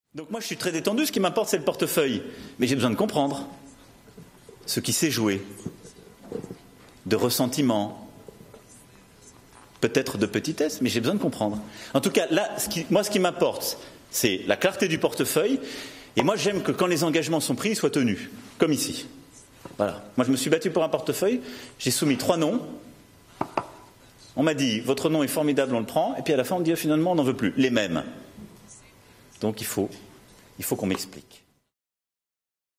Donc moi je suis très détendu, ce qui m'importe c'est le portefeuille. Mais j'ai besoin de comprendre ce qui s'est joué, de ressentiment, peut-être de petitesse, mais j'ai besoin de comprendre. En tout cas, là, ce qui m'importe, c'est la clarté du portefeuille. Et moi j'aime que quand les engagements sont pris, ils soient tenus, comme ici. Voilà. Moi je me suis battu pour un portefeuille, j'ai soumis 3 noms. On m'a dit, votre nom est formidable, on le prend. Et puis à la fin on me dit, finalement on n'en veut plus. Les mêmes. Donc il faut qu'on m'explique.